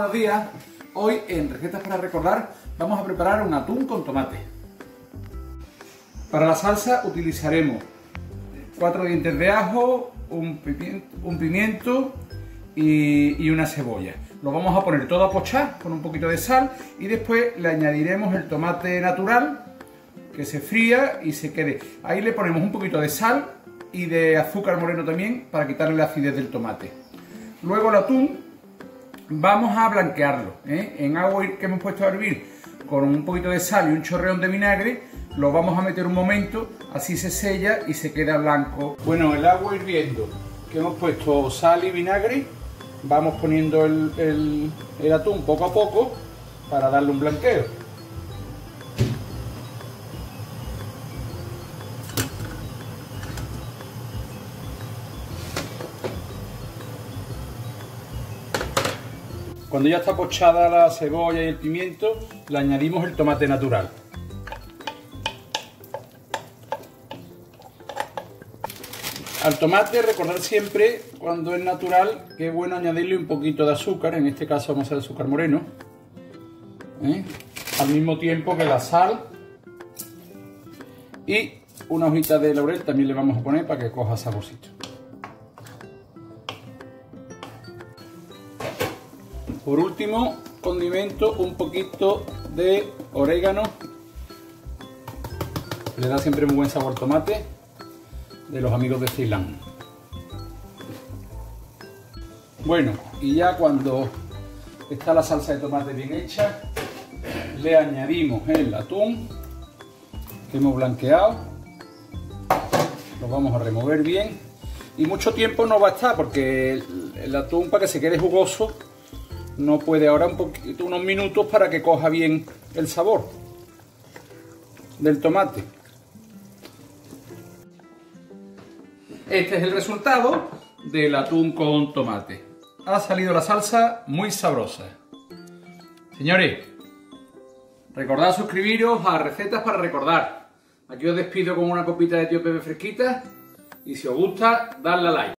buenos días. Hoy en Recetas para Recordar vamos a preparar un atún con tomate. Para la salsa utilizaremos 4 dientes de ajo, un pimiento y una cebolla. Lo vamos a poner todo a pochar con un poquito de sal y después le añadiremos el tomate natural que se fría y se quede. Ahí le ponemos un poquito de sal y de azúcar moreno también para quitarle la acidez del tomate. Luego el atún vamos a blanquearlo, en agua que hemos puesto a hervir con un poquito de sal y un chorreón de vinagre. Lo vamos a meter un momento, así se sella y se queda blanco. Bueno, el agua hirviendo, que hemos puesto sal y vinagre, vamos poniendo el atún poco a poco para darle un blanqueo. Cuando ya está pochada la cebolla y el pimiento, le añadimos el tomate natural. Al tomate, recordar siempre, cuando es natural, que es bueno añadirle un poquito de azúcar, en este caso vamos a hacer azúcar moreno, al mismo tiempo que la sal, y una hojita de laurel también le vamos a poner para que coja saborcito. Por último, condimento, un poquito de orégano, le da siempre muy buen sabor al tomate, de los amigos de Ceilán. Bueno, y ya cuando está la salsa de tomate bien hecha, le añadimos el atún que hemos blanqueado, lo vamos a remover bien, y mucho tiempo no va a estar porque el atún, para que se quede jugoso, no puede. Ahora unos minutos para que coja bien el sabor del tomate. Este es el resultado del atún con tomate. Ha salido la salsa muy sabrosa. Señores, recordad suscribiros a Recetas para Recordar. Aquí os despido con una copita de tío Pepe fresquita y si os gusta, dadle a like.